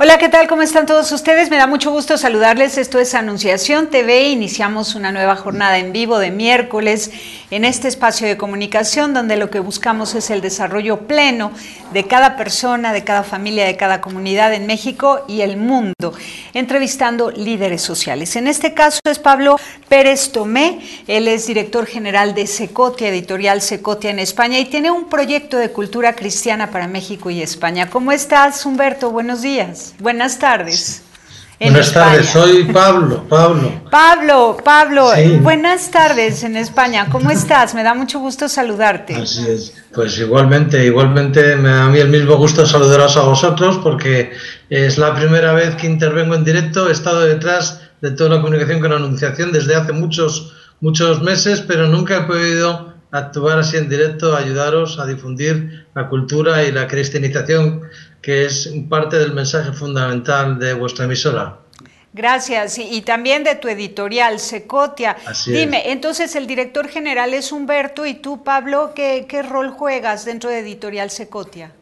Hola, ¿qué tal? ¿Cómo están todos ustedes? Me da mucho gusto saludarles. Esto es Anunciación TV. Iniciamos una nueva jornada en vivo de miércoles en este espacio de comunicación donde lo que buscamos es el desarrollo pleno de cada persona, de cada familia, de cada comunidad en México y el mundo, entrevistando líderes sociales. En este caso es Pablo Pérez Tomé. Él es director general de Secotia, editorial Secotia en España, y tiene un proyecto de cultura cristiana para México y España. ¿Cómo estás, Humberto? Buenos días. Buenas tardes. Buenas tardes, soy Pablo. Pablo, Sí. Buenas tardes en España. ¿Cómo estás? Me da mucho gusto saludarte. Así es. Pues igualmente me da a mí el mismo gusto saludaros a vosotros porque es la primera vez que intervengo en directo. He estado detrás de toda la comunicación con Anunciación desde hace muchos meses, pero nunca he podido actuar así en directo, ayudaros a difundir la cultura y la cristianización, que es parte del mensaje fundamental de vuestra emisora. Gracias, y también de tu editorial, Secotia. Así Dime, es. entonces el director general es Humberto, y tú, Pablo, ¿qué rol juegas dentro de editorial Secotia?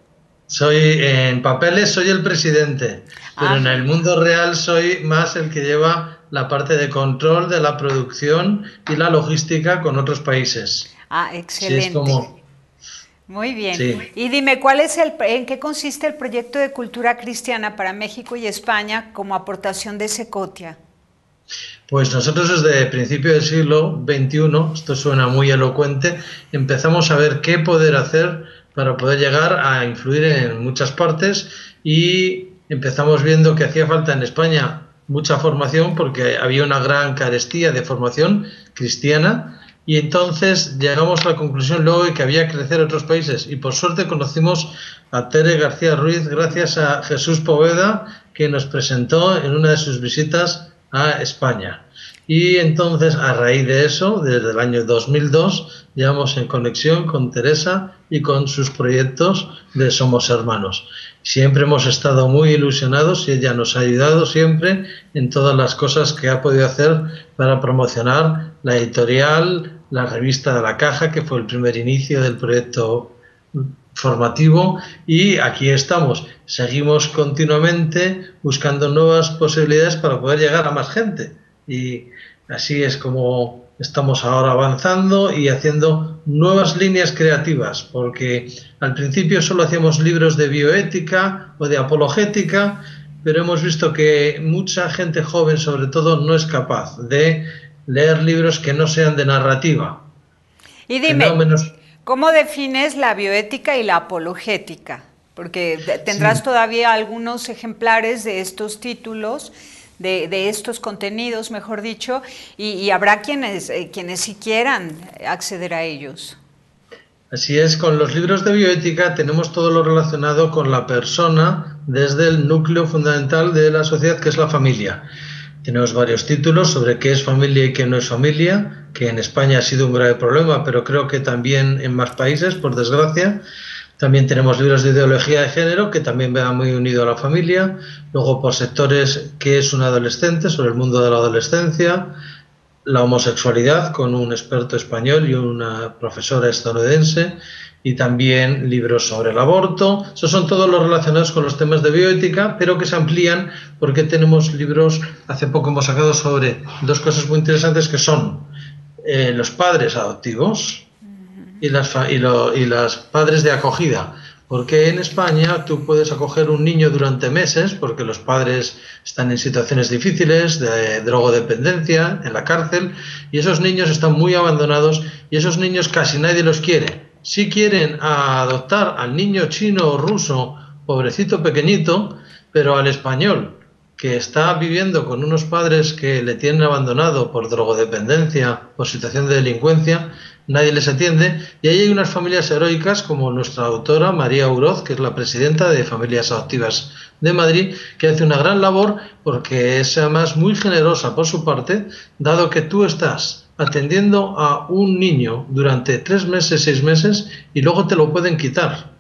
En papeles soy el presidente, pero en el mundo real soy más el que lleva la parte de control de la producción y la logística con otros países. Excelente. Sí, es como... Muy bien. Sí. Y dime, ¿en qué consiste el proyecto de cultura cristiana para México y España como aportación de Secotia? Pues nosotros desde el principio del siglo XXI, esto suena muy elocuente, empezamos a ver qué poder hacer para poder llegar a influir en muchas partes, y empezamos viendo que hacía falta en España mucha formación porque había una gran carestía de formación cristiana. Y entonces llegamos a la conclusión luego de que había que crecer en otros países, y por suerte conocimos a Tere García Ruiz gracias a Jesús Poveda, que nos presentó en una de sus visitas a España. Y entonces, a raíz de eso, desde el año 2002, llevamos en conexión con Teresa y con sus proyectos de Somos Hermanos. Siempre hemos estado muy ilusionados y ella nos ha ayudado siempre en todas las cosas que ha podido hacer para promocionar la editorial, la revista de La Caja, que fue el primer inicio del proyecto formativo, y aquí estamos. Seguimos continuamente buscando nuevas posibilidades para poder llegar a más gente, y así es como estamos ahora avanzando y haciendo nuevas líneas creativas, porque al principio solo hacíamos libros de bioética o de apologética, pero hemos visto que mucha gente joven, sobre todo, no es capaz de leer libros que no sean de narrativa. Y dime, ¿cómo defines la bioética y la apologética? Porque tendrás todavía algunos ejemplares de estos títulos, de estos contenidos, mejor dicho, y habrá quienes sí quieran acceder a ellos. Así es, con los libros de bioética tenemos todo lo relacionado con la persona desde el núcleo fundamental de la sociedad, que es la familia. Tenemos varios títulos sobre qué es familia y qué no es familia, que en España ha sido un grave problema, pero creo que también en más países, por desgracia. También tenemos libros de ideología de género, que también va muy unido a la familia. Luego, por sectores, qué es un adolescente, sobre el mundo de la adolescencia. La homosexualidad, con un experto español y una profesora estadounidense. Y también libros sobre el aborto. Esos son todos los relacionados con los temas de bioética, pero que se amplían porque tenemos libros, hace poco hemos sacado sobre dos cosas muy interesantes, que son los padres adoptivos y las padres de acogida. Porque en España tú puedes acoger un niño durante meses porque los padres están en situaciones difíciles de drogodependencia, en la cárcel, y esos niños están muy abandonados, y esos niños casi nadie los quiere. Sí quieren adoptar al niño chino o ruso, pobrecito pequeñito, pero al español, que está viviendo con unos padres que le tienen abandonado por drogodependencia, por situación de delincuencia, nadie les atiende. Y ahí hay unas familias heroicas como nuestra autora María Uroz, que es la presidenta de Familias Adoptivas de Madrid, que hace una gran labor porque es además muy generosa por su parte, dado que tú estás atendiendo a un niño durante 3 meses, 6 meses, y luego te lo pueden quitar.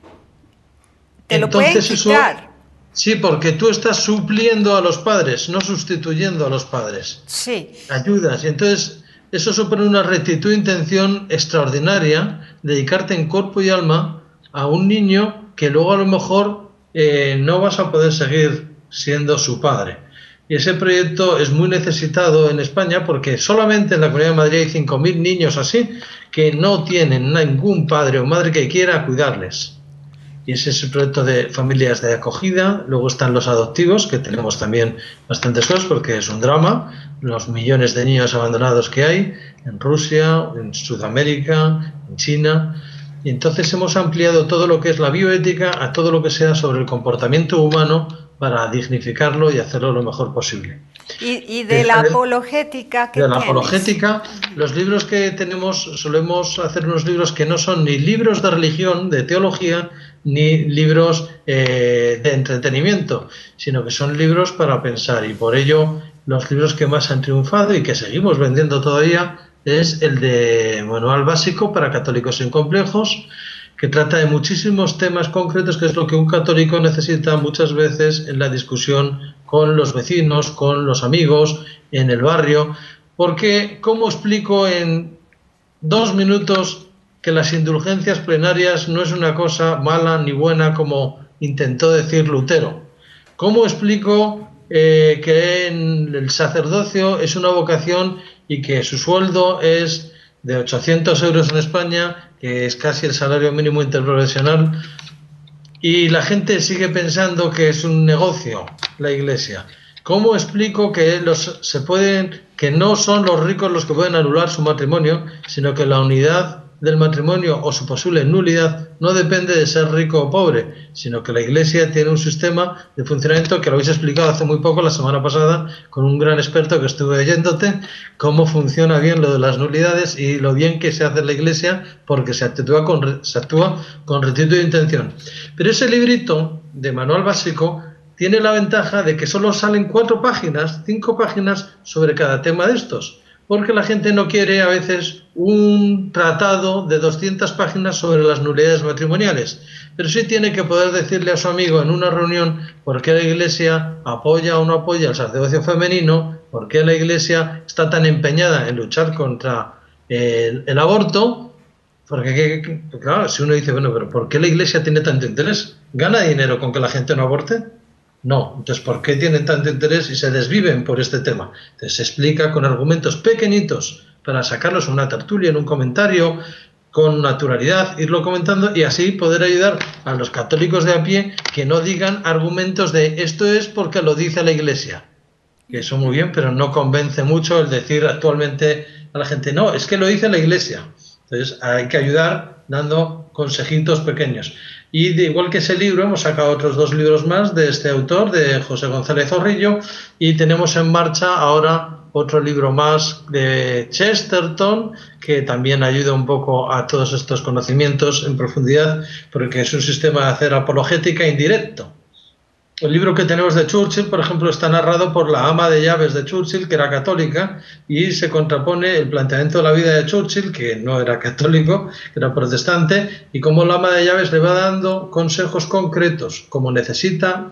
¿Te lo pueden quitar? Sí, porque tú estás supliendo a los padres, no sustituyendo a los padres. Sí. Ayudas. Y entonces eso supone una rectitud de intención extraordinaria, dedicarte en cuerpo y alma a un niño que luego a lo mejor no vas a poder seguir siendo su padre. Y ese proyecto es muy necesitado en España porque solamente en la Comunidad de Madrid hay 5.000 niños así que no tienen ningún padre o madre que quiera cuidarles. Y ese es el proyecto de familias de acogida. Luego están los adoptivos, que tenemos también bastantes cosas porque es un drama, los millones de niños abandonados que hay en Rusia, en Sudamérica, en China. Y entonces hemos ampliado todo lo que es la bioética a todo lo que sea sobre el comportamiento humano para dignificarlo y hacerlo lo mejor posible. ¿Y de la apologética qué tienes? De la apologética, los libros que tenemos, solemos hacer unos libros que no son ni libros de religión, de teología, ni libros de entretenimiento, sino que son libros para pensar. Y por ello, los libros que más han triunfado y que seguimos vendiendo todavía es el de Manual Básico para Católicos sin Complejos, que trata de muchísimos temas concretos, que es lo que un católico necesita muchas veces en la discusión con los vecinos, con los amigos, en el barrio, porque ¿cómo explico en 2 minutos que las indulgencias plenarias no es una cosa mala ni buena como intentó decir Lutero? ¿Cómo explico que el sacerdocio es una vocación y que su sueldo es de 800 euros en España, que es casi el salario mínimo interprofesional, y la gente sigue pensando que es un negocio la Iglesia? ¿Cómo explico que que no son los ricos los que pueden anular su matrimonio, sino que la unidad del matrimonio o su posible nulidad no depende de ser rico o pobre, sino que la Iglesia tiene un sistema de funcionamiento que lo habéis explicado hace muy poco, la semana pasada, con un gran experto que estuve oyéndote, cómo funciona bien lo de las nulidades y lo bien que se hace en la Iglesia, porque se actúa con rectitud de intención. Pero ese librito de Manual Básico tiene la ventaja de que solo salen 4 páginas, 5 páginas sobre cada tema de estos, porque la gente no quiere a veces un tratado de 200 páginas sobre las nulidades matrimoniales, pero sí tiene que poder decirle a su amigo en una reunión por qué la Iglesia apoya o no apoya el sacerdocio femenino, por qué la Iglesia está tan empeñada en luchar contra el aborto, porque claro, si uno dice, bueno, pero ¿por qué la Iglesia tiene tanto interés? ¿Gana dinero con que la gente no aborte? No. Entonces, ¿por qué tienen tanto interés y se desviven por este tema? Entonces, se explica con argumentos pequeñitos para sacarlos en una tertulia, en un comentario, con naturalidad, irlo comentando y así poder ayudar a los católicos de a pie que no digan argumentos de esto es porque lo dice la Iglesia. Que eso muy bien, pero no convence mucho el decir actualmente a la gente, no, es que lo dice la Iglesia. Entonces, hay que ayudar dando consejitos pequeños. Y de igual que ese libro, hemos sacado otros 2 libros más de este autor, de José González Zorrillo, y tenemos en marcha ahora otro libro más de Chesterton, que también ayuda un poco a todos estos conocimientos en profundidad, porque es un sistema de hacer apologética indirecto. El libro que tenemos de Churchill, por ejemplo, está narrado por la ama de llaves de Churchill, que era católica, y se contrapone el planteamiento de la vida de Churchill, que no era católico, que era protestante, y cómo la ama de llaves le va dando consejos concretos, como necesita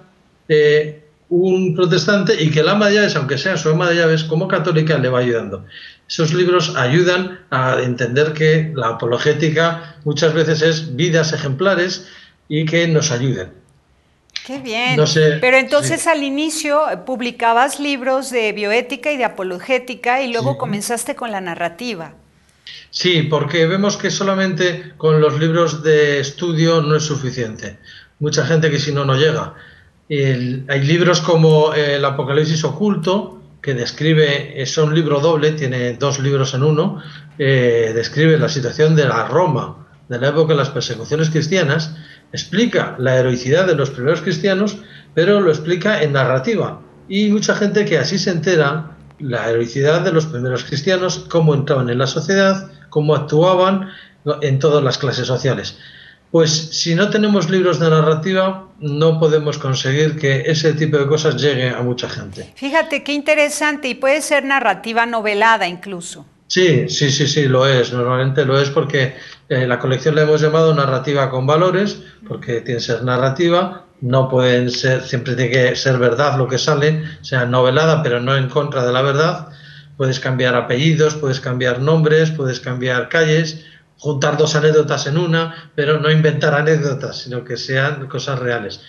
un protestante, y que el ama de llaves, aunque sea su ama de llaves, como católica, le va ayudando. Esos libros ayudan a entender que la apologética muchas veces es vidas ejemplares y que nos ayuden. Qué bien. No sé, pero entonces sí. Al inicio publicabas libros de bioética y de apologética y luego comenzaste con la narrativa. Sí, porque vemos que solamente con los libros de estudio no es suficiente. Mucha gente que si no, no llega. Hay libros como el Apocalipsis oculto, que describe, es un libro doble, tiene 2 libros en uno, describe la situación de la Roma, de la época de las persecuciones cristianas, explica la heroicidad de los primeros cristianos, pero lo explica en narrativa. Y mucha gente que así se entera la heroicidad de los primeros cristianos, cómo entraban en la sociedad, cómo actuaban en todas las clases sociales. Pues si no tenemos libros de narrativa, no podemos conseguir que ese tipo de cosas llegue a mucha gente. Fíjate qué interesante, y puede ser narrativa novelada incluso. Sí, lo es. Normalmente lo es porque la colección la hemos llamado Narrativa con Valores, porque tiene que ser narrativa, no pueden ser, siempre tiene que ser verdad lo que sale, o sea, novelada, pero no en contra de la verdad. Puedes cambiar apellidos, puedes cambiar nombres, puedes cambiar calles, juntar 2 anécdotas en una, pero no inventar anécdotas, sino que sean cosas reales.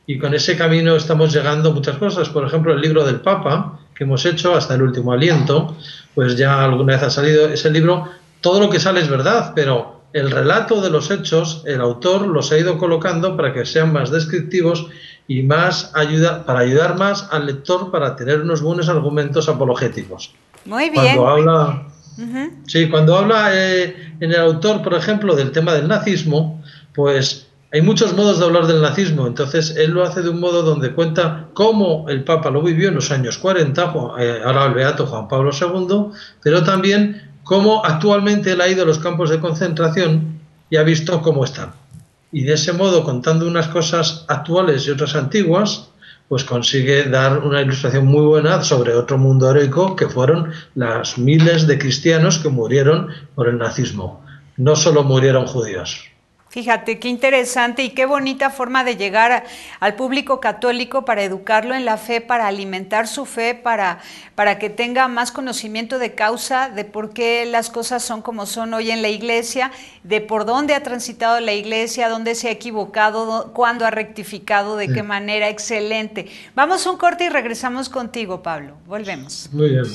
y con ese camino estamos llegando a muchas cosas. Por ejemplo, el libro del Papa, que hemos hecho hasta el último aliento, pues ya alguna vez ha salido ese libro. Todo lo que sale es verdad, pero el relato de los hechos, el autor los ha ido colocando para que sean más descriptivos y para ayudar más al lector para tener unos buenos argumentos apologéticos. Muy bien. Cuando habla en el autor, por ejemplo, del tema del nazismo, pues hay muchos modos de hablar del nazismo. Entonces él lo hace de un modo donde cuenta cómo el Papa lo vivió en los años 40, ahora el beato Juan Pablo II, pero también cómo actualmente él ha ido a los campos de concentración y ha visto cómo están. Y de ese modo, contando unas cosas actuales y otras antiguas, pues consigue dar una ilustración muy buena sobre otro mundo heroico que fueron las miles de cristianos que murieron por el nazismo. No solo murieron judíos. Fíjate, qué interesante y qué bonita forma de llegar al público católico para educarlo en la fe, para alimentar su fe, para que tenga más conocimiento de causa, de por qué las cosas son como son hoy en la iglesia, de por dónde ha transitado la iglesia, dónde se ha equivocado, cuándo ha rectificado, de qué manera. Excelente. Vamos a un corte y regresamos contigo, Pablo. Volvemos. Muy bien.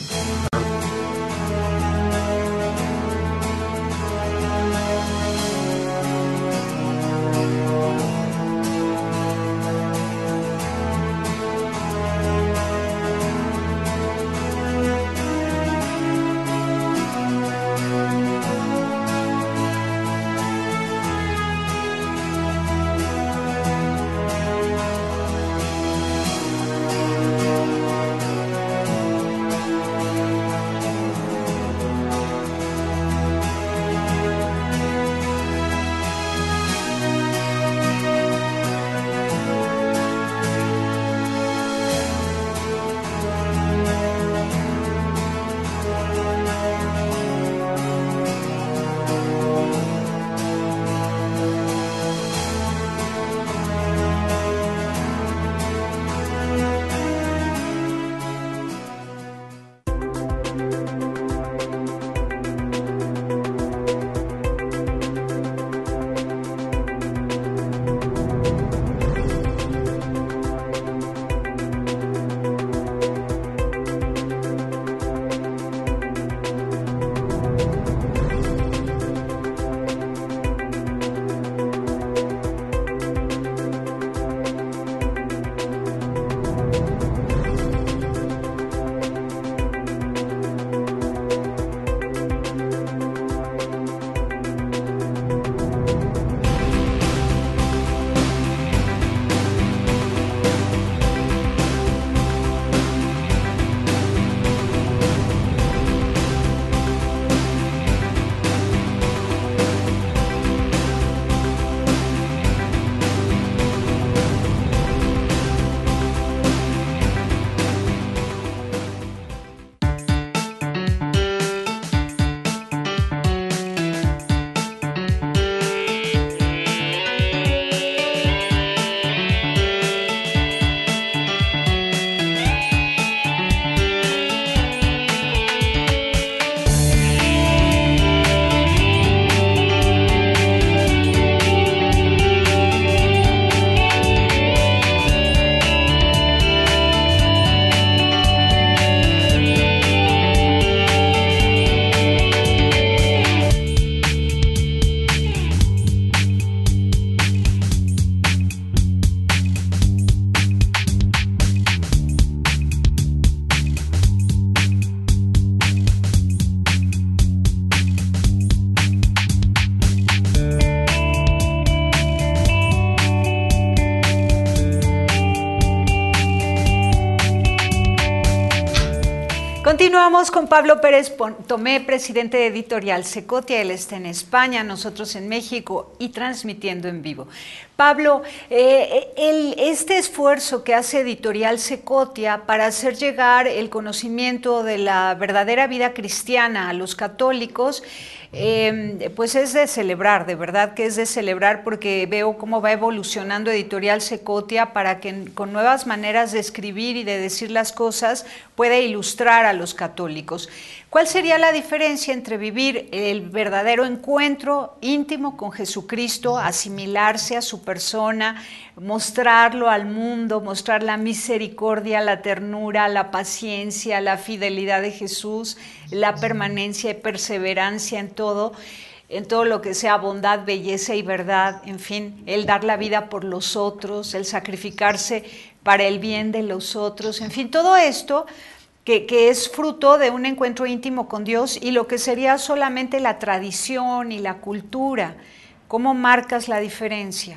Continuamos con Pablo Pérez Tomé, presidente de Editorial Secotia. Él está en España, nosotros en México y transmitiendo en vivo. Pablo, este esfuerzo que hace Editorial Secotia para hacer llegar el conocimiento de la verdadera vida cristiana a los católicos, pues es de celebrar, de verdad que es de celebrar, porque veo cómo va evolucionando Editorial Secotia para que con nuevas maneras de escribir y de decir las cosas pueda ilustrar a los católicos. ¿Cuál sería la diferencia entre vivir el verdadero encuentro íntimo con Jesucristo, asimilarse a su persona, mostrarlo al mundo, mostrar la misericordia, la ternura, la paciencia, la fidelidad de Jesús, la permanencia y perseverancia en todo lo que sea bondad, belleza y verdad, en fin, el dar la vida por los otros, el sacrificarse para el bien de los otros, en fin, todo esto que es fruto de un encuentro íntimo con Dios y lo que sería solamente la tradición y la cultura. ¿Cómo marcas la diferencia?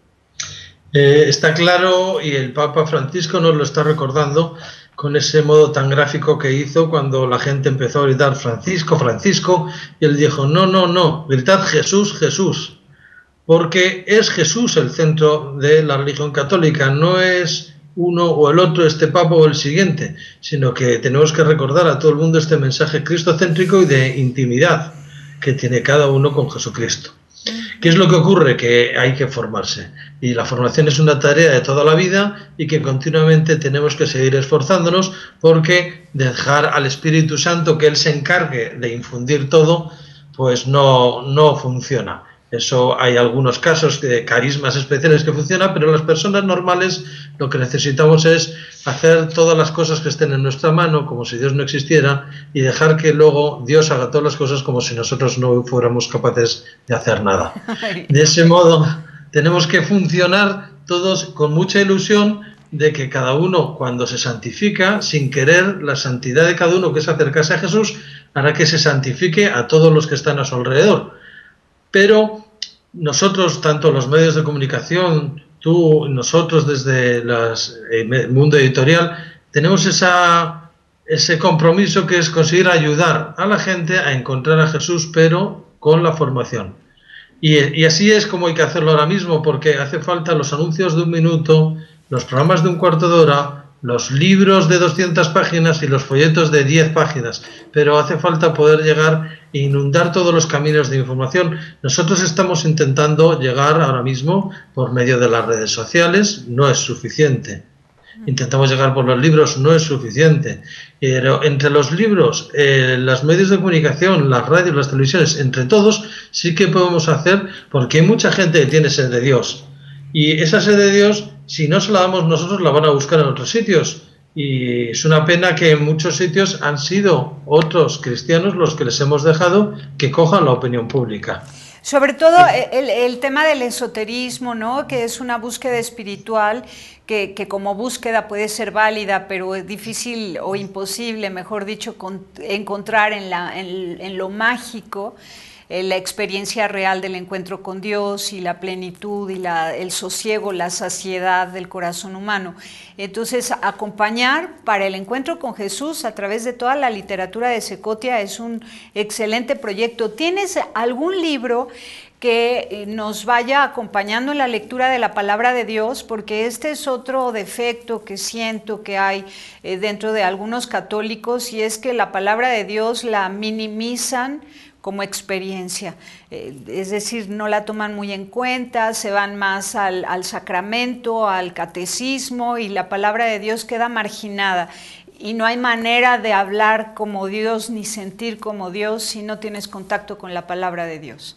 Está claro, y el Papa Francisco nos lo está recordando con ese modo tan gráfico que hizo cuando la gente empezó a gritar Francisco, Francisco, y él dijo, no, gritad Jesús, Jesús, porque es Jesús el centro de la religión católica, no es uno o el otro, este papa o el siguiente, sino que tenemos que recordar a todo el mundo este mensaje cristocéntrico y de intimidad que tiene cada uno con Jesucristo. ¿Qué es lo que ocurre? Que hay que formarse, y la formación es una tarea de toda la vida y que continuamente tenemos que seguir esforzándonos, porque dejar al Espíritu Santo que Él se encargue de infundir todo, pues no funciona. Eso, hay algunos casos de carismas especiales que funcionan, pero las personas normales lo que necesitamos es hacer todas las cosas que estén en nuestra mano como si Dios no existiera y dejar que luego Dios haga todas las cosas como si nosotros no fuéramos capaces de hacer nada. De ese modo tenemos que funcionar todos con mucha ilusión de que cada uno, cuando se santifica, sin querer, la santidad de cada uno, que es acercarse a Jesús, hará que se santifique a todos los que están a su alrededor. Pero nosotros, tanto los medios de comunicación, tú, nosotros desde el mundo editorial, tenemos ese compromiso que es conseguir ayudar a la gente a encontrar a Jesús, pero con la formación. Y así es como hay que hacerlo ahora mismo, porque hace falta los anuncios de 1 minuto, los programas de 1/4 de hora, los libros de 200 páginas y los folletos de 10 páginas, pero hace falta poder llegar e inundar todos los caminos de información. Nosotros estamos intentando llegar ahora mismo por medio de las redes sociales, no es suficiente. Intentamos llegar por los libros, no es suficiente. Pero entre los libros, los medios de comunicación, las radios, las televisiones, entre todos, sí que podemos hacer, porque hay mucha gente que tiene sed de Dios. Y esa sed de Dios, si no se la damos nosotros, la van a buscar en otros sitios. Y es una pena que en muchos sitios han sido otros cristianos los que les hemos dejado que cojan la opinión pública. Sobre todo el tema del esoterismo, ¿no? Que es una búsqueda espiritual que como búsqueda puede ser válida, pero es difícil o imposible, mejor dicho, encontrar en lo mágico la experiencia real del encuentro con Dios y la plenitud y el sosiego, la saciedad del corazón humano. Entonces, acompañar para el encuentro con Jesús a través de toda la literatura de Secotia es un excelente proyecto. ¿Tienes algún libro que nos vaya acompañando en la lectura de la palabra de Dios? Porque este es otro defecto que siento que hay dentro de algunos católicos, y es que la palabra de Dios la minimizan como experiencia, es decir, no la toman muy en cuenta, se van más al sacramento, al catecismo, y la palabra de Dios queda marginada. Y no hay manera de hablar como Dios ni sentir como Dios si no tienes contacto con la palabra de Dios.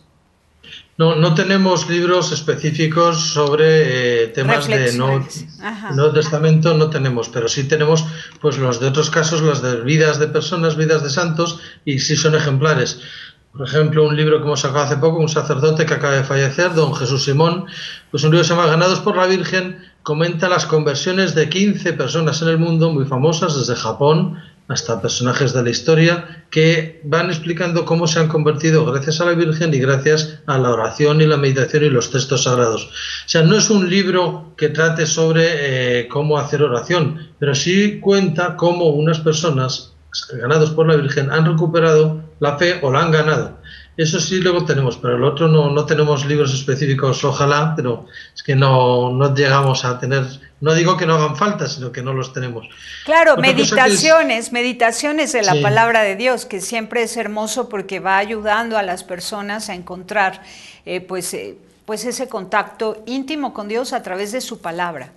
No tenemos libros específicos sobre temas de Nuevo Testamento, no tenemos, pero sí tenemos pues los de otros casos, las de vidas de personas, vidas de santos, y sí son ejemplares. Por ejemplo, un libro que hemos sacado hace poco, un sacerdote que acaba de fallecer, don Jesús Simón, pues un libro que se llama Ganados por la Virgen, comenta las conversiones de 15 personas en el mundo muy famosas, desde Japón hasta personajes de la historia, que van explicando cómo se han convertido gracias a la Virgen y gracias a la oración y la meditación y los textos sagrados. O sea, no es un libro que trate sobre cómo hacer oración, pero sí cuenta cómo unas personas ganados por la Virgen han recuperado la fe o la han ganado. Eso sí luego tenemos, pero el otro no tenemos libros específicos, ojalá, pero es que no llegamos a tener, no digo que no hagan falta, sino que no los tenemos. Claro, meditaciones de la palabra de Dios, que siempre es hermoso porque va ayudando a las personas a encontrar pues ese contacto íntimo con Dios a través de su palabra.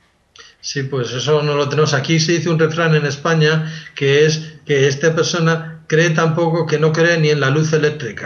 Sí, pues eso no lo tenemos. Aquí se dice un refrán en España que es que esta persona cree tan poco que no cree ni en la luz eléctrica.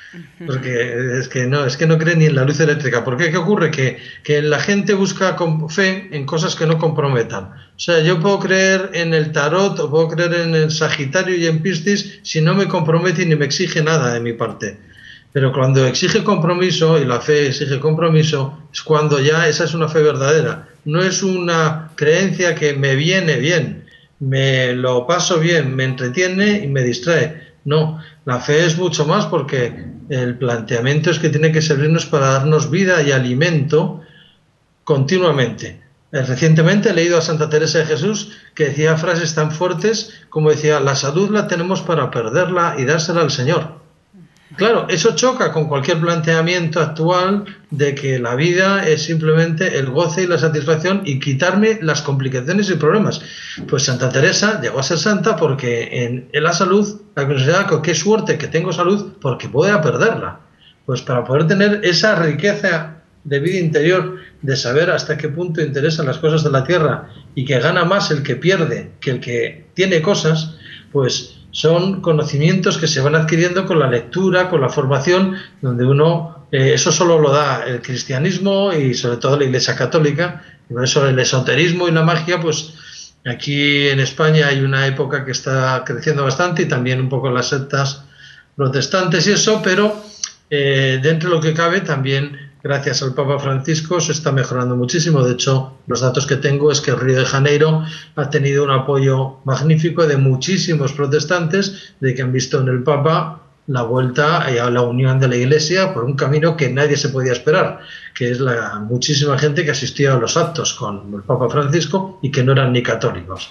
Porque es que no cree ni en la luz eléctrica. ¿Por qué? ¿Qué ocurre? Que la gente busca con fe en cosas que no comprometan. O sea, yo puedo creer en el tarot o puedo creer en el Sagitario y en Piscis si no me compromete ni me exige nada de mi parte. Pero cuando exige compromiso, y la fe exige compromiso, es cuando ya esa es una fe verdadera. No es una creencia que me viene bien, me lo paso bien, me entretiene y me distrae. No, la fe es mucho más, porque el planteamiento es que tiene que servirnos para darnos vida y alimento continuamente. Recientemente he leído a Santa Teresa de Jesús, que decía frases tan fuertes como decía: la salud la tenemos para perderla y dársela al Señor. Claro, eso choca con cualquier planteamiento actual de que la vida es simplemente el goce y la satisfacción y quitarme las complicaciones y problemas. Pues Santa Teresa llegó a ser santa porque en la salud, la considera qué suerte que tengo salud porque puedo perderla. Pues para poder tener esa riqueza de vida interior, de saber hasta qué punto interesan las cosas de la tierra y que gana más el que pierde que el que tiene cosas, pues son conocimientos que se van adquiriendo con la lectura, con la formación, donde uno, eso solo lo da el cristianismo y sobre todo la Iglesia Católica, y por eso el esoterismo y la magia, pues aquí en España hay una época que está creciendo bastante y también un poco las sectas protestantes y eso, pero dentro de lo que cabe también, gracias al Papa Francisco, se está mejorando muchísimo. De hecho, los datos que tengo es que Río de Janeiro ha tenido un apoyo magnífico de muchísimos protestantes, de que han visto en el Papa la vuelta a la unión de la Iglesia por un camino que nadie se podía esperar, que es la muchísima gente que asistió a los actos con el Papa Francisco y que no eran ni católicos.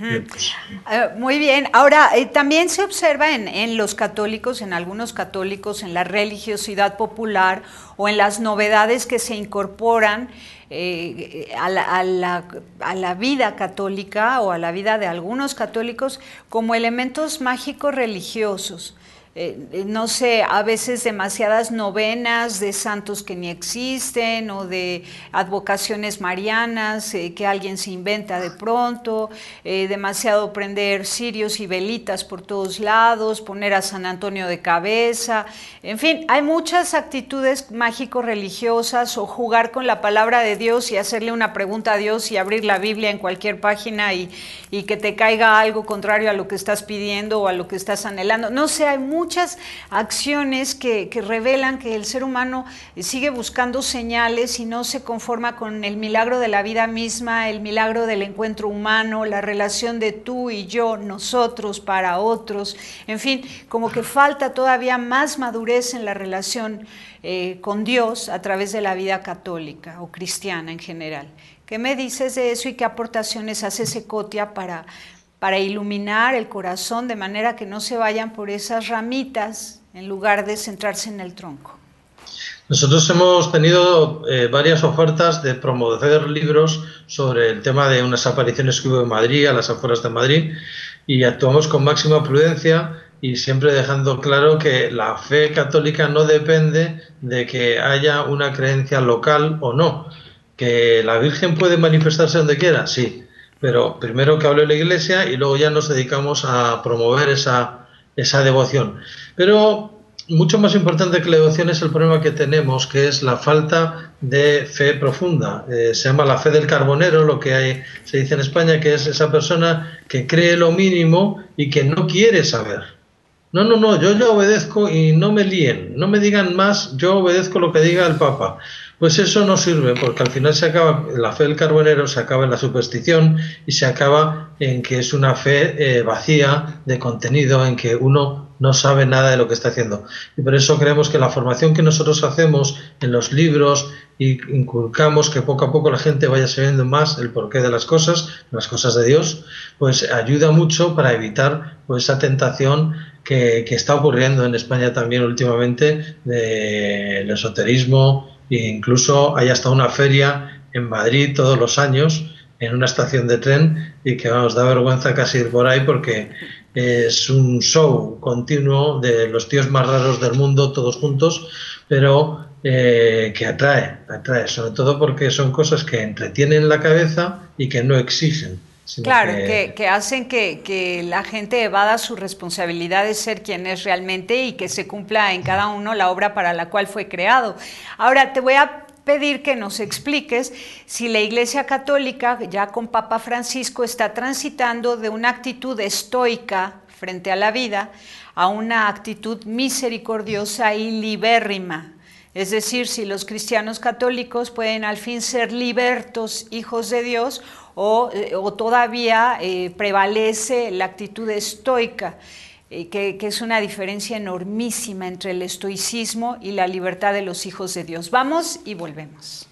Muy bien. Ahora, también se observa en los católicos, en algunos católicos, en la religiosidad popular o en las novedades que se incorporan a la vida católica o a la vida de algunos católicos como elementos mágicos religiosos. No sé, a veces demasiadas novenas de santos que ni existen o de advocaciones marianas que alguien se inventa de pronto, demasiado prender cirios y velitas por todos lados, poner a San Antonio de cabeza, en fin, hay muchas actitudes mágico-religiosas o jugar con la palabra de Dios y hacerle una pregunta a Dios y abrir la Biblia en cualquier página y que te caiga algo contrario a lo que estás pidiendo o a lo que estás anhelando. No sé, hay muchas acciones que revelan que el ser humano sigue buscando señales y no se conforma con el milagro de la vida misma, el milagro del encuentro humano, la relación de tú y yo, nosotros para otros, en fin, como que falta todavía más madurez en la relación con Dios a través de la vida católica o cristiana en general. ¿Qué me dices de eso y qué aportaciones hace Secotia para iluminar el corazón de manera que no se vayan por esas ramitas en lugar de centrarse en el tronco? Nosotros hemos tenido varias ofertas de promover libros sobre el tema de unas apariciones que hubo en Madrid, a las afueras de Madrid, y actuamos con máxima prudencia y siempre dejando claro que la fe católica no depende de que haya una creencia local o no. ¿Que la Virgen puede manifestarse donde quiera? Sí. Pero primero que hable la Iglesia y luego ya nos dedicamos a promover esa devoción. Pero mucho más importante que la devoción es el problema que tenemos, que es la falta de fe profunda. Se llama la fe del carbonero, lo que se dice en España, que es esa persona que cree lo mínimo y que no quiere saber. No, yo ya obedezco y no me líen, no me digan más, yo obedezco lo que diga el Papa. Pues eso no sirve, porque al final se acaba, la fe del carbonero se acaba en la superstición y se acaba en que es una fe vacía de contenido, en que uno no sabe nada de lo que está haciendo. Y por eso creemos que la formación que nosotros hacemos en los libros y inculcamos que poco a poco la gente vaya sabiendo más el porqué de las cosas de Dios, pues ayuda mucho para evitar pues esa tentación que está ocurriendo en España también últimamente del esoterismo. E incluso hay hasta una feria en Madrid todos los años en una estación de tren y que da vergüenza casi ir por ahí porque es un show continuo de los tíos más raros del mundo todos juntos, pero que atrae, sobre todo porque son cosas que entretienen la cabeza y que no exigen. Claro, que hacen que la gente evada su responsabilidad de ser quien es realmente y que se cumpla en cada uno la obra para la cual fue creado. Ahora, te voy a pedir que nos expliques si la Iglesia Católica, ya con Papa Francisco, está transitando de una actitud estoica frente a la vida a una actitud misericordiosa y libérrima. Es decir, si los cristianos católicos pueden al fin ser libertos hijos de Dios o todavía prevalece la actitud estoica, que es una diferencia enormísima entre el estoicismo y la libertad de los hijos de Dios. Vamos y volvemos.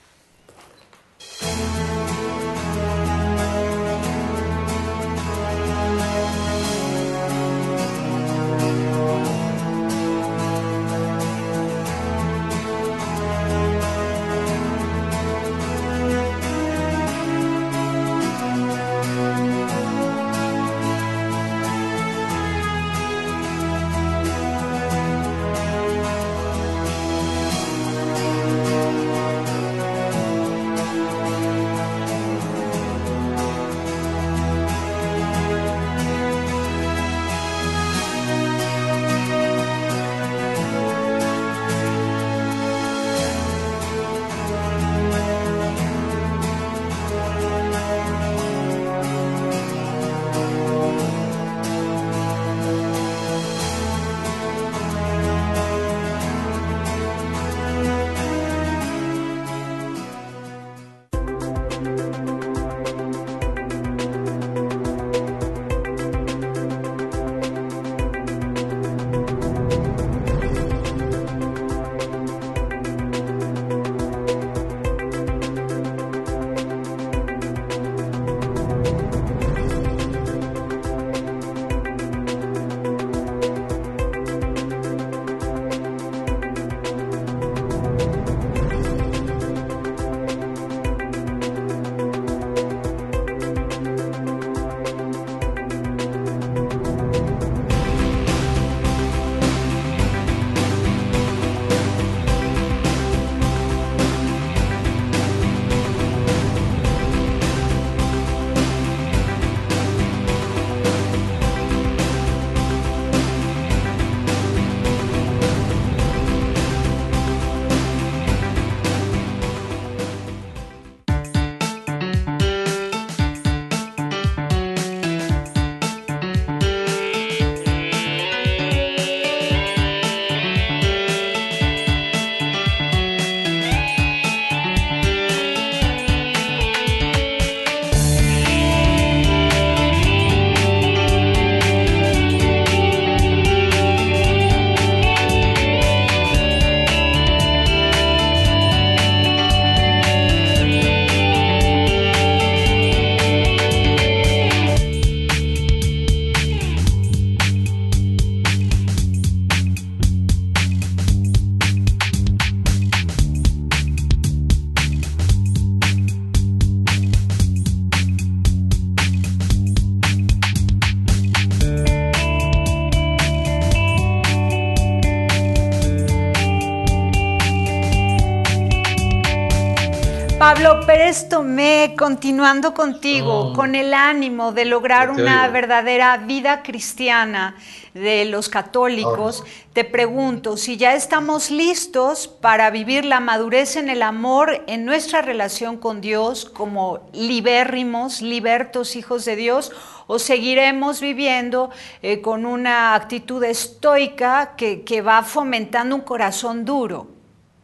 Pablo Pérez Tomé, continuando contigo, con el ánimo de lograr una verdadera vida cristiana de los católicos, te pregunto si ya estamos listos para vivir la madurez en el amor en nuestra relación con Dios como libérrimos, libertos hijos de Dios, o seguiremos viviendo con una actitud estoica que va fomentando un corazón duro.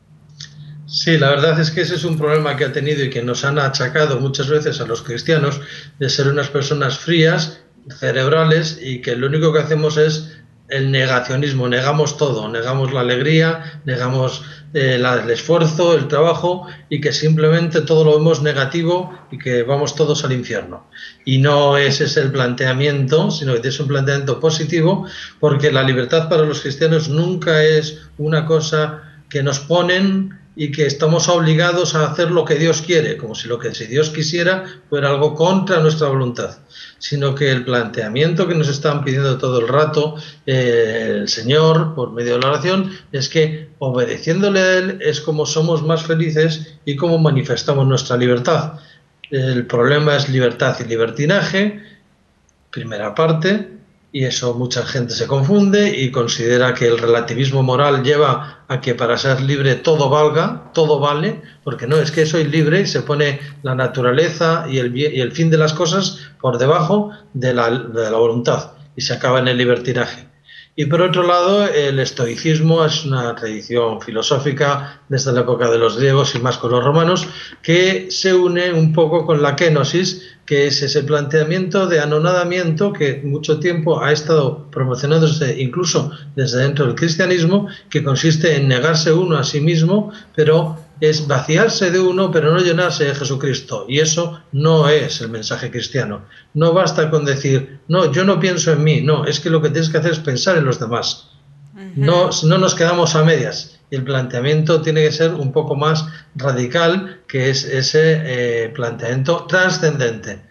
Sí, la verdad es que ese es un problema que ha tenido y que nos han achacado muchas veces a los cristianos, de ser unas personas frías, cerebrales, y que lo único que hacemos es el negacionismo, negamos todo, negamos la alegría, negamos el esfuerzo, el trabajo, y que simplemente todo lo vemos negativo y que vamos todos al infierno. Y no ese es el planteamiento, sino que es un planteamiento positivo, porque la libertad para los cristianos nunca es una cosa que nos ponen y que estamos obligados a hacer lo que Dios quiere, como si si Dios quisiera fuera algo contra nuestra voluntad, sino que el planteamiento que nos están pidiendo todo el rato el Señor por medio de la oración es que obedeciéndole a Él es como somos más felices y como manifestamos nuestra libertad. El problema es libertad y libertinaje, primera parte, y eso mucha gente se confunde y considera que el relativismo moral lleva a que para ser libre todo valga, todo vale, porque no, es que soy libre y se pone la naturaleza y el fin de las cosas por debajo de la voluntad y se acaba en el libertinaje. Y por otro lado, el estoicismo es una tradición filosófica desde la época de los griegos y más con los romanos, que se une un poco con la kenosis, que es ese planteamiento de anonadamiento que mucho tiempo ha estado promocionándose incluso desde dentro del cristianismo, que consiste en negarse uno a sí mismo, pero es vaciarse de uno, pero no llenarse de Jesucristo. Y eso no es el mensaje cristiano. No basta con decir, no, yo no pienso en mí. No, es que lo que tienes que hacer es pensar en los demás. No nos quedamos a medias. Y el planteamiento tiene que ser un poco más radical, que es ese planteamiento trascendente.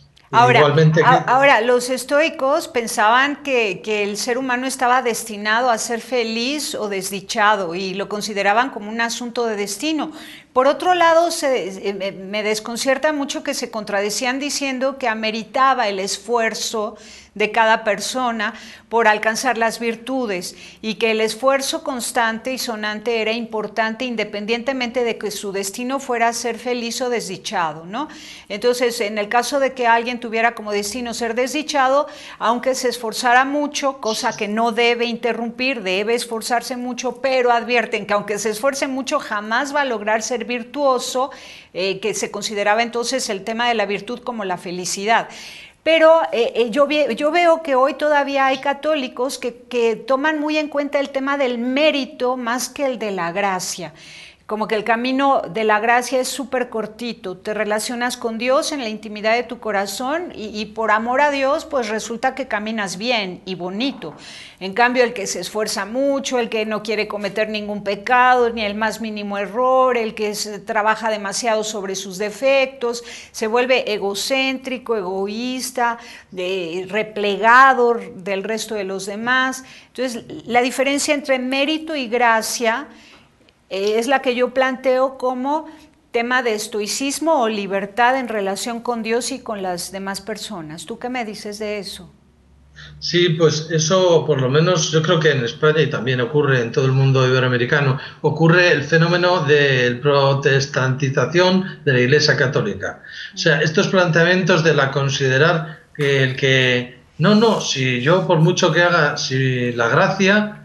Ahora, los estoicos pensaban que el ser humano estaba destinado a ser feliz o desdichado y lo consideraban como un asunto de destino. Por otro lado, me desconcierta mucho que se contradecían diciendo que ameritaba el esfuerzo de cada persona por alcanzar las virtudes y que el esfuerzo constante y sonante era importante independientemente de que su destino fuera ser feliz o desdichado, ¿no? Entonces, en el caso de que alguien tuviera como destino ser desdichado, aunque se esforzara mucho, cosa que no debe interrumpir, debe esforzarse mucho, pero advierten que aunque se esfuerce mucho, jamás va a lograr ser virtuoso, que se consideraba entonces el tema de la virtud como la felicidad. Pero yo veo que hoy todavía hay católicos que toman muy en cuenta el tema del mérito más que el de la gracia. Como que el camino de la gracia es súper cortito, te relacionas con Dios en la intimidad de tu corazón y por amor a Dios pues resulta que caminas bien y bonito. En cambio el que se esfuerza mucho, el que no quiere cometer ningún pecado ni el más mínimo error, el que trabaja demasiado sobre sus defectos, se vuelve egocéntrico, egoísta, replegado del resto de los demás. Entonces la diferencia entre mérito y gracia es la que yo planteo como tema de estoicismo o libertad en relación con Dios y con las demás personas. ¿Tú qué me dices de eso? Sí, pues eso por lo menos yo creo que en España y también ocurre en todo el mundo iberoamericano, ocurre el fenómeno de protestantización de la Iglesia Católica. O sea, estos planteamientos de la considerar que el que, si yo por mucho que haga, si la gracia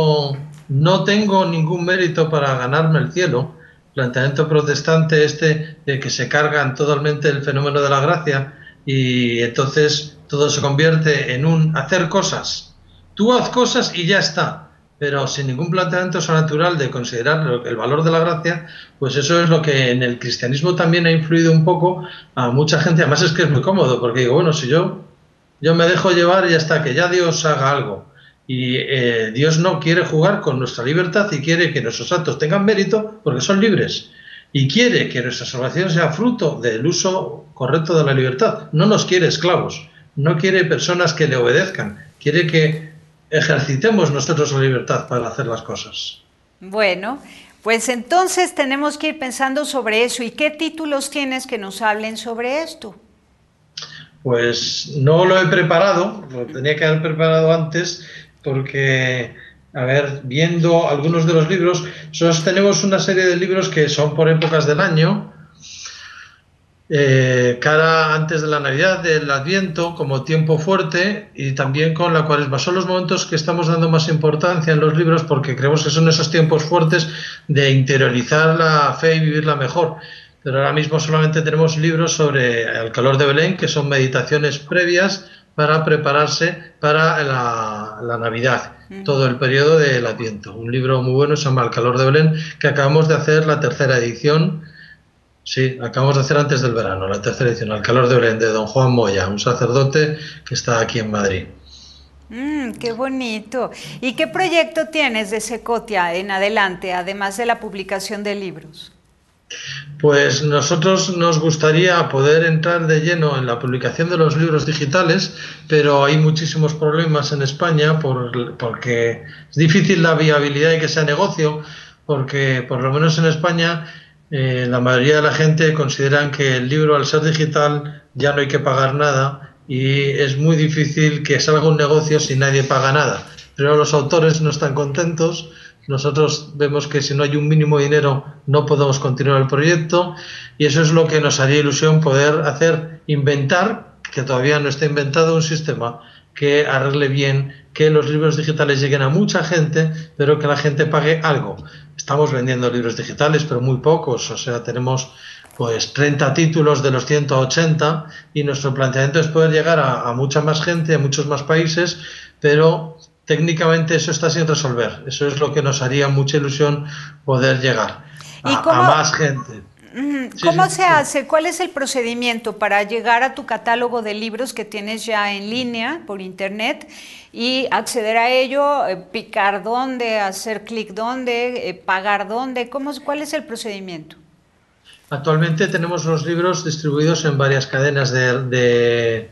no tengo ningún mérito para ganarme el cielo, planteamiento protestante de que se cargan totalmente el fenómeno de la gracia y entonces todo se convierte en un hacer cosas. Tú haz cosas y ya está, pero sin ningún planteamiento sobrenatural de considerar el valor de la gracia, pues eso es lo que en el cristianismo también ha influido un poco a mucha gente. Además es que es muy cómodo, porque digo, bueno, si yo me dejo llevar y ya está, que ya Dios haga algo. Y Dios no quiere jugar con nuestra libertad y quiere que nuestros actos tengan mérito porque son libres. Y quiere que nuestra salvación sea fruto del uso correcto de la libertad. No nos quiere esclavos, no quiere personas que le obedezcan, quiere que ejercitemos nosotros la libertad para hacer las cosas. Bueno, pues entonces tenemos que ir pensando sobre eso. ¿Y qué títulos tienes que nos hablen sobre esto? Pues no lo he preparado, lo tenía que haber preparado antes, porque, a ver, viendo algunos de los libros, nosotros tenemos una serie de libros que son por épocas del año, cara antes de la Navidad, del Adviento, como tiempo fuerte, y también con la Cuaresma. Son los momentos que estamos dando más importancia en los libros porque creemos que son esos tiempos fuertes de interiorizar la fe y vivirla mejor. Pero ahora mismo solamente tenemos libros sobre el calor de Belén, que son meditaciones previas para prepararse para la Navidad, todo el periodo del Adviento. Un libro muy bueno se llama El calor de Belén, que acabamos de hacer la tercera edición. Sí, acabamos de hacer antes del verano, la tercera edición, El calor de Belén, de don Juan Moya, un sacerdote que está aquí en Madrid. ¡Qué bonito! ¿Y qué proyecto tienes de Secotia en adelante, además de la publicación de libros? Pues nosotros nos gustaría poder entrar de lleno en la publicación de los libros digitales, pero hay muchísimos problemas en España porque es difícil la viabilidad y que sea negocio, porque por lo menos en España La mayoría de la gente consideran que el libro, al ser digital, ya no hay que pagar nada y es muy difícil que salga un negocio si nadie paga nada. Pero los autores no están contentos. Nosotros vemos que si no hay un mínimo de dinero no podemos continuar el proyecto y eso es lo que nos haría ilusión poder hacer, inventar, que todavía no está inventado, un sistema que arregle bien que los libros digitales lleguen a mucha gente, pero que la gente pague algo. Estamos vendiendo libros digitales, pero muy pocos, o sea, tenemos pues 30 títulos de los 180 y nuestro planteamiento es poder llegar a mucha más gente, a muchos más países, pero técnicamente eso está sin resolver. Eso es lo que nos haría mucha ilusión, poder llegar a más gente. ¿Cómo se hace? ¿Cuál es el procedimiento para llegar a tu catálogo de libros que tienes ya en línea por internet y acceder a ello, picar dónde, hacer clic dónde, pagar dónde? ¿Cuál es el procedimiento? Actualmente tenemos los libros distribuidos en varias cadenas de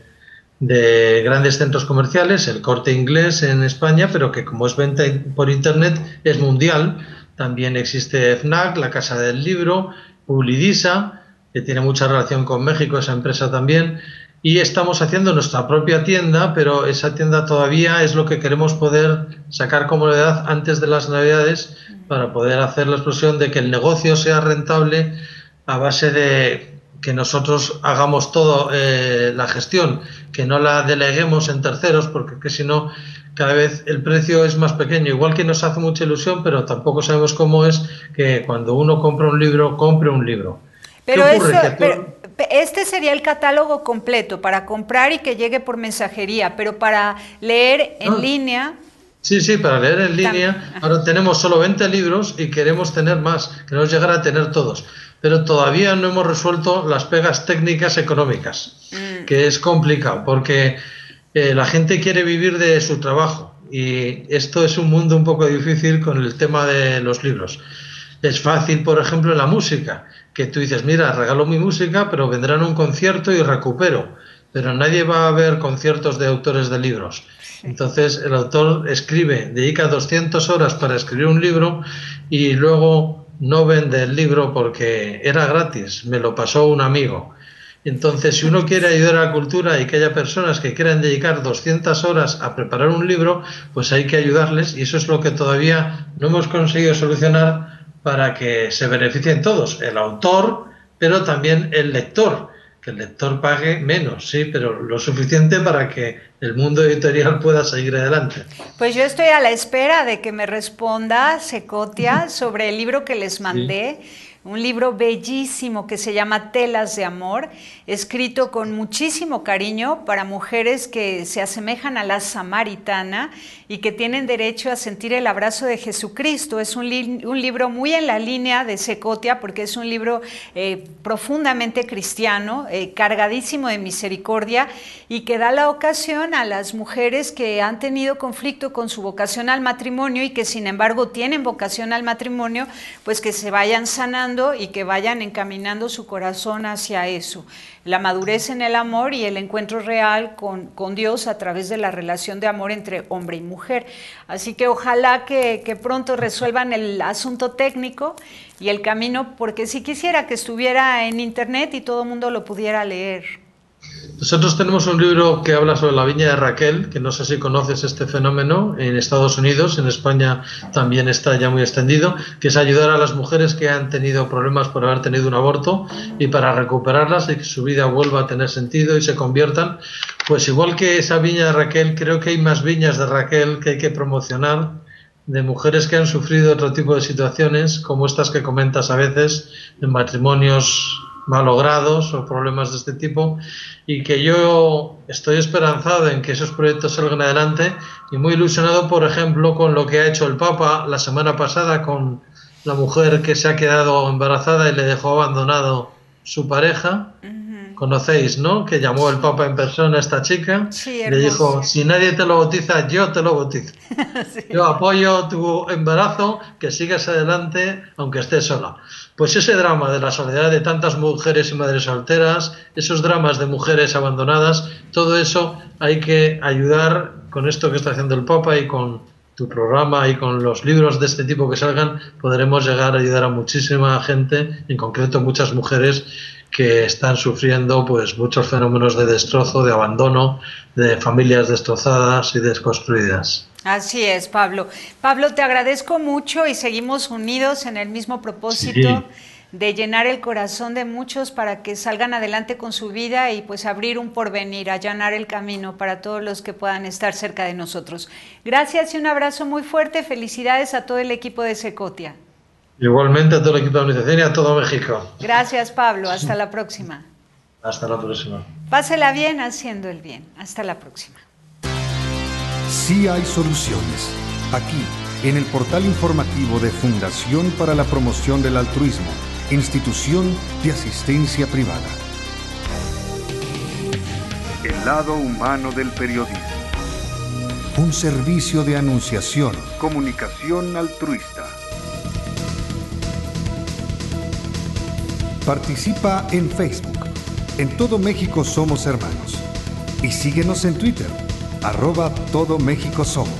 grandes centros comerciales, el Corte Inglés en España, pero que como es venta por internet es mundial. También existe FNAC, la Casa del Libro, Publidisa, que tiene mucha relación con México, esa empresa también, y estamos haciendo nuestra propia tienda, pero esa tienda todavía es lo que queremos poder sacar como novedad antes de las Navidades para poder hacer la explosión de que el negocio sea rentable a base de que nosotros hagamos toda la gestión, que no la deleguemos en terceros, porque si no, cada vez el precio es más pequeño. Igual que nos hace mucha ilusión, pero tampoco sabemos cómo es que cuando uno compra un libro, compre un libro. Pero, este sería el catálogo completo para comprar y que llegue por mensajería, pero para leer en línea... Sí, para leer en línea. Ahora tenemos solo 20 libros y queremos tener más, queremos llegar a tener todos. Pero todavía no hemos resuelto las pegas técnicas económicas, que es complicado, porque la gente quiere vivir de su trabajo y esto es un mundo un poco difícil con el tema de los libros. Es fácil, por ejemplo, en la música, que tú dices, mira, regalo mi música, pero vendrán a un concierto y recupero. Pero nadie va a ver conciertos de autores de libros. Entonces el autor escribe, dedica 200 horas para escribir un libro y luego no vende el libro porque era gratis, me lo pasó un amigo. Entonces, si uno quiere ayudar a la cultura y que haya personas que quieran dedicar 200 horas a preparar un libro, pues hay que ayudarles y eso es lo que todavía no hemos conseguido solucionar para que se beneficien todos, el autor, pero también el lector, que el lector pague menos, sí, pero lo suficiente para que el mundo editorial pueda seguir adelante. Pues yo estoy a la espera de que me responda Secotia sobre el libro que les mandé. Sí. Un libro bellísimo que se llama Telas de Amor, escrito con muchísimo cariño para mujeres que se asemejan a la samaritana y que tienen derecho a sentir el abrazo de Jesucristo. Es un libro muy en la línea de Secotia porque es un libro profundamente cristiano, cargadísimo de misericordia y que da la ocasión a las mujeres que han tenido conflicto con su vocación al matrimonio y que sin embargo tienen vocación al matrimonio, pues que se vayan sanando y que vayan encaminando su corazón hacia eso, la madurez en el amor y el encuentro real con Dios a través de la relación de amor entre hombre y mujer. Así que ojalá que pronto resuelvan el asunto técnico y el camino, porque sí quisiera que estuviera en internet y todo el mundo lo pudiera leer. Nosotros tenemos un libro que habla sobre la viña de Raquel, que no sé si conoces este fenómeno en Estados Unidos, en España también está ya muy extendido, que es ayudar a las mujeres que han tenido problemas por haber tenido un aborto y para recuperarlas y que su vida vuelva a tener sentido y se conviertan. Pues igual que esa viña de Raquel, creo que hay más viñas de Raquel que hay que promocionar, de mujeres que han sufrido otro tipo de situaciones, como estas que comentas a veces, en matrimonios malogrados o problemas de este tipo, y que yo estoy esperanzado en que esos proyectos salgan adelante y muy ilusionado, por ejemplo, con lo que ha hecho el Papa la semana pasada con la mujer que se ha quedado embarazada y le dejó abandonado su pareja. Conocéis, ¿no? Que llamó el Papa en persona a esta chica, sí, le dijo, si nadie te lo bautiza, yo te lo bautizo. Sí. Yo apoyo tu embarazo, que sigas adelante aunque estés sola. Pues ese drama de la soledad de tantas mujeres y madres solteras, esos dramas de mujeres abandonadas, todo eso hay que ayudar con esto que está haciendo el Papa y con tu programa y con los libros de este tipo que salgan, podremos llegar a ayudar a muchísima gente, en concreto muchas mujeres que están sufriendo pues muchos fenómenos de destrozo, de abandono, de familias destrozadas y desconstruidas. Así es, Pablo. Pablo, te agradezco mucho y seguimos unidos en el mismo propósito de llenar el corazón de muchos para que salgan adelante con su vida y pues abrir un porvenir, allanar el camino para todos los que puedan estar cerca de nosotros. Gracias y un abrazo muy fuerte. Felicidades a todo el equipo de Secotia. Igualmente a todo el equipo de organización y a todo México. Gracias, Pablo. Hasta la próxima. Hasta la próxima. Pásela bien haciendo el bien. Hasta la próxima. Sí hay soluciones. Aquí, en el portal informativo de Fundación para la Promoción del Altruismo, Institución de Asistencia Privada. El lado humano del periodismo. Un servicio de anunciación. Comunicación altruista. Participa en Facebook. En todo México somos hermanos. Y síguenos en Twitter, @Todo México Somos.